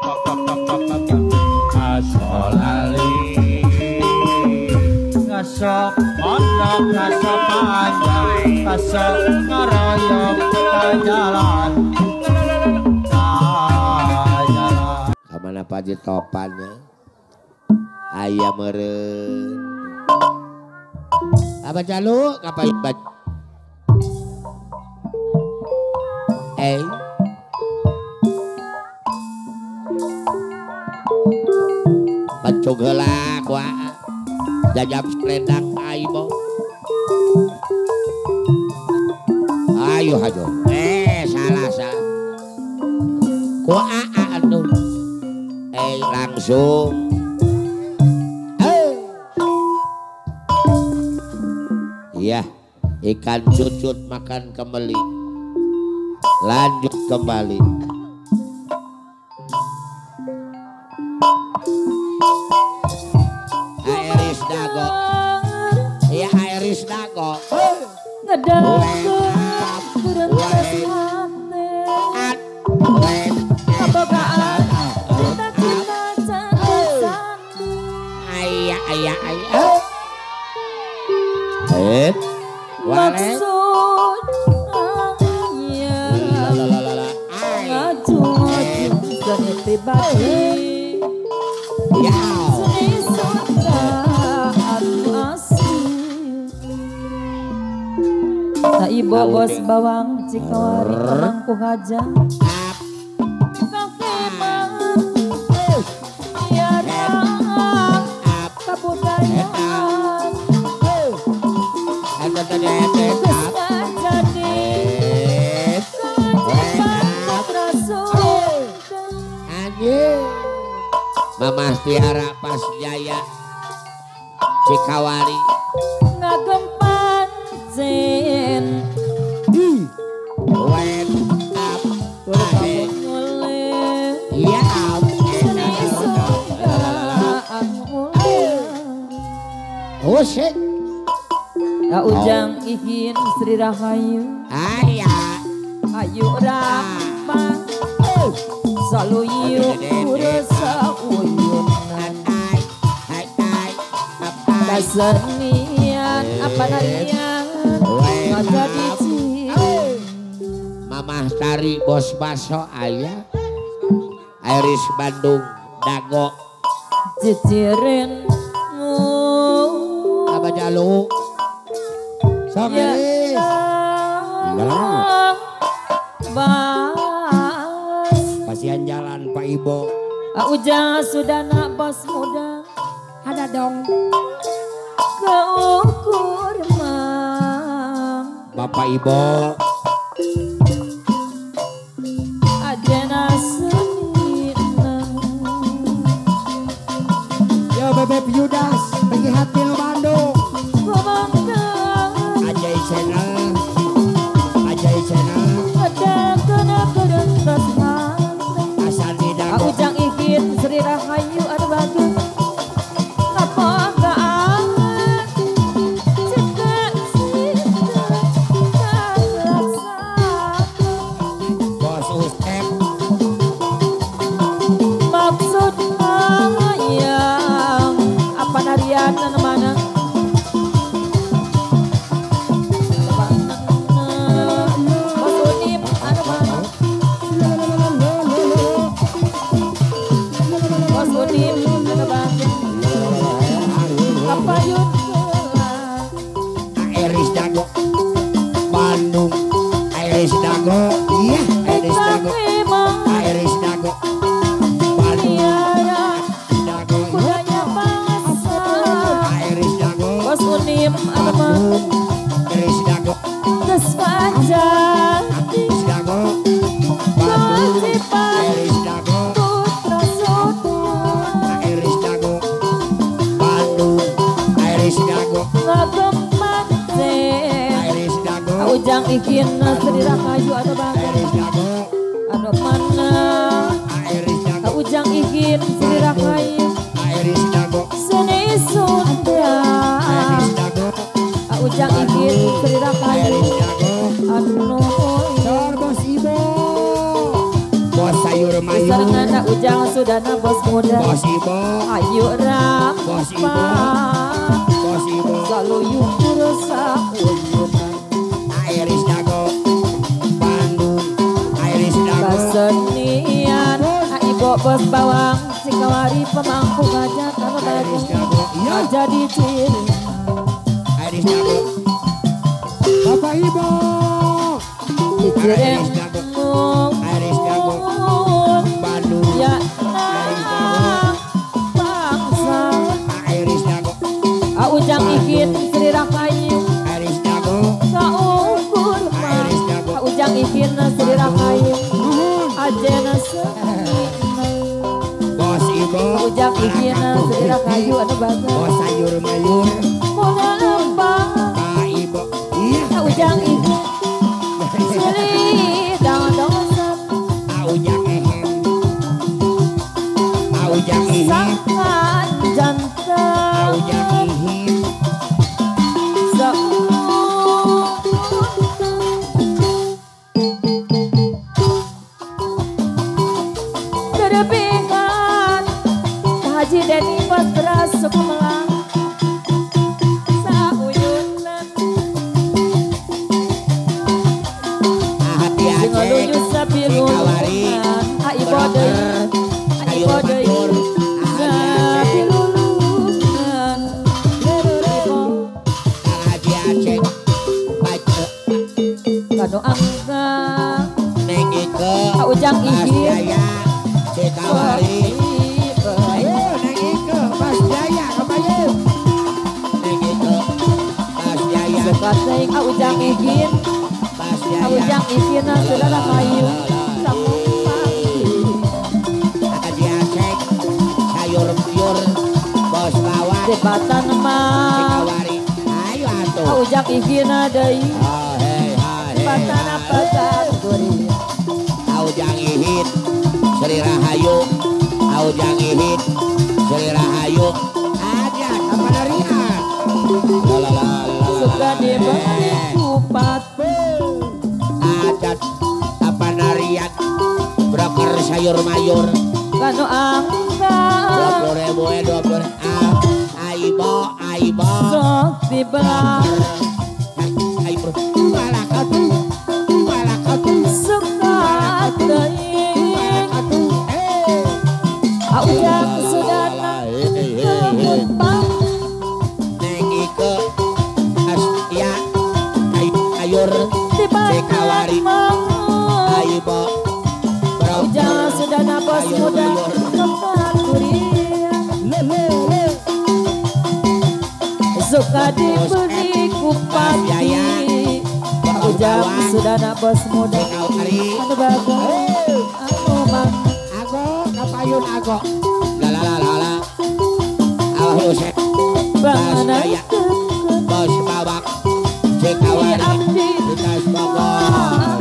Asolali ngasok pondok ngasok panjang ngasok ngaroyok kajalan kemana Paji topannya ayam meren apa jaluk ngapain baca Pancung heula gua jajab selendang aibo ayo hajo salah gua anu langsung iya ikan cucut makan kembali lanjut kembali Airis dago iya Airis dago ngedangdut berentas hati kebogaan cita-cita candasan ayah maksud ngajung seni pribadi seni sodaan asli tak ibu bos bawang cikawari kemangku hajang kakeman tiarang kabudayaan Mamah Tiara pas jaya Cikawari ngagem pancen when up ade iya ujang ihin Sri Rahayu ayah ayu ramah saluyu urasa uyunan dasenian apa narian mata dici Mamah Tari bos baso ayah Iris Bandung dago ciciren apa jalu sok Iris pasian jalan Pak Ibo ujang sudah nak bos muda ada dong keukur mang Bapak Ibo adena senina yo Bebek Yudas pergi hati lu Bandung komangkan Ajay Channel ada kena kerentas asal di dago ujang ikin Sri Rahayu ada bagus apa kaan cita-cita terlaksana bos Ustep maksud ayam apa narian dan mana Mas Unim ada mana Mas Unim ada mana apa yun Iris dago Bandung Iris dago iya Iris dago Iris dago Bandung dago budaya bangsa Iris dago Mas Unim ada mana Iris dago Desfajar Iris dago Bandung Iris dago putra sodara Iris dago Bandung Iris dago ngagem pancen Iris dago ujang ikin Sri Rahayu ada bagus Iris dago ada mana Iris dago ujang ikin Sri Rahayu Iris dago seni sunda Iris dago ujang ikin Sri Rahayu Iris dago anu Dor bos Ibo bos sayur mayur sarengan Tak ujang sudah na bos muda. Bos Ibo, Ayo rampa. Bos Ibo, Bos Ibo. Selalu yukur sauyunan. Iris Dago, Bandung, Iris Dago. Kesenian Ibu bos bawang Sikawari pemangku gajah Kalau Iris tadi Dago, iya. jadi ciri Iris Dago. Bapak Ibo, Dicireng Iris Dago, Iris Dago, Bandung, Ya Iris Dago, bangsa Iris Dago, Ujang ikin Sri Rakayu Iris Dago, Saukur Iris Dago. Ujang ikin Sri Rakayu Nuhun. Ajena senina Bos Ibo, Ujang ikin Sri Rakayu Anu bagus Bos sayur mayur, Moga lembang Pak Ibo, iya. Ujang ikin Sri Daun-daun Aujang ehem, Aujang ihim, sangat jantan Aujang ihim. Berpingat Haji Deni bos beras suku melang Sauyunan Hati Sing Aceh, luyu sabilulungan Aibo deui Aibo deui sabilulungan Aibo Haji Aceh, Baca, kanu angka Neng Ike, Ujang Mas ihim Jaya, Cikawari. Ayo Neng Ike, Mas Jaya, kebayang. Neng Ike, Mas Jaya, Sekateng Ujang ihin Mas Jaya. Ujang ihin saudara kayu Sambung pagi Haji Aceh, sayur buyur, Bos Lawan, Jembatan mah Cikawari. Ayo atuh. Ujang ihin deui Jembatan apa guri Aujang ihit, Sri Rahayu, Aujang ihit, Sri Rahayu. Aja, apa narian? Suka diberi kupat Adat, apa narian? Broker sayur mayur. Kanu angka 20.000, 20. Aibo, Aibo. Sok dibelah Aibo. Malakatu, malakatu, Suka teing Ujang sudah kupat Neng Ike, Astia, Ayur, Jembatan mah Aibo, Ujang sudah bos muda Tempat durian Suka diberi kupati Ujang sudah bos muda Cikawari. Anu bagus Anu mang Ago, kapayun ago. Lalalala. Awah Yusef, Bangana Jaya, Bos Babak, Cikawari, abdi Dinas Bogor.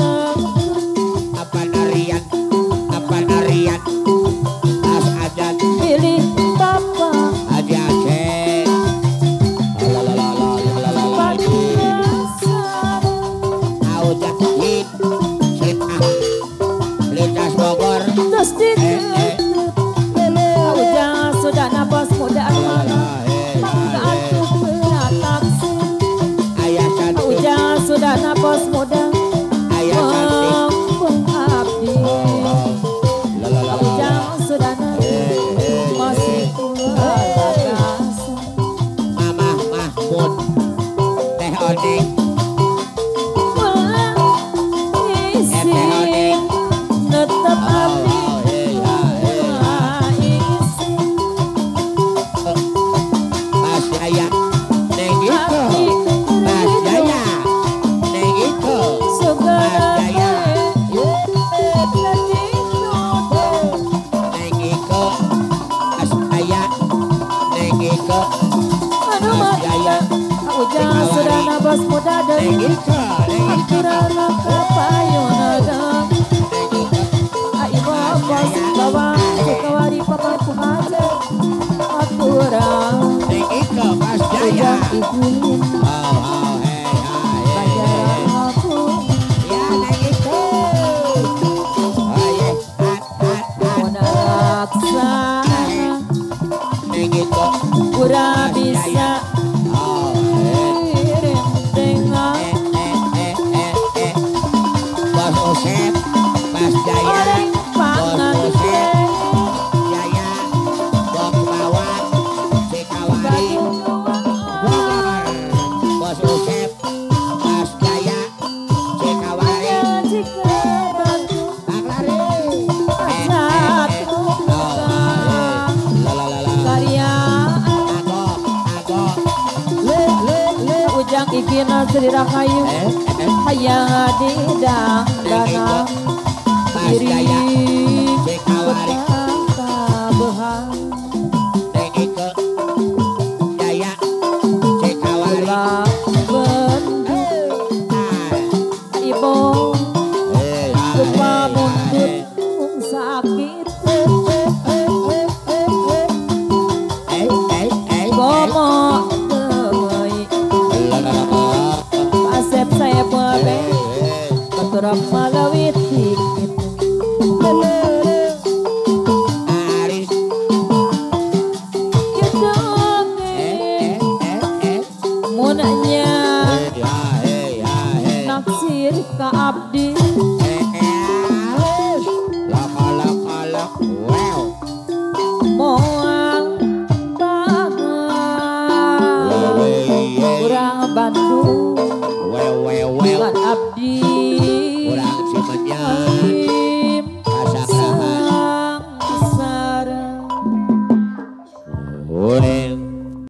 Apa narian, apa narian. Tas adat, Pilih bapak Haji Aceh. Lalalala. Pakiasan Aujat hit, cerita, Lintas Bogor. Terus ditutup Ujang sudah bos muda Keatuh taksi Ayah cantik, Ujang sudah bos muda ayah cantik. Pengabdi Ujang sudah masih kuat Mama Mahmud, Teh Oning, Isi netep abdi Mas Jaya, Neng Ike, Mas Jaya, Neng Ike, Mas Jaya, Neng Ike, Mas Jaya, Neng Ike, Mas Jaya, Ujang sudah nabas muda Neng dari Ike, Neng Ike, Akirana kapayun adang Neng Ike, Aibo bos bawang Cikawari pamangku aja Aturang Neng Ike, Mas Jaya. Ujang izin Bajaran aku Ya Neng Ike. Oh yeah, hat, hat, hat. laksana Begitu Pura bisa kirim dengan Bos Usep Mas Jaya orang Bos pangan Usep Jaya Bos Bawang Cikawari Bos Usep Mas Jaya Cikawari jika batu Kang Lari jatuh karya ujang ikina Sri Rahayu hayang di dana Mas Jaya Cikawari petaka behang Dengike Jaya Cikawari Ula bendu ibu lupa mundur sakit gomo teuy pasep saya bebe keturap malawit dikit Aris gedonge munanya naksir ka abdi Lok wow moang banget kurang Bandung kan abdi kurang si menyan kasakrahan sang sareng Woi